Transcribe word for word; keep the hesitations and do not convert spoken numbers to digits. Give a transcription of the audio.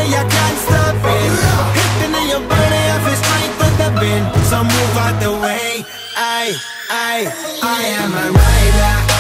way I can't stop it. Hitting in your body, I feel strength with the bend. So move out the way. I, I, I am a rider.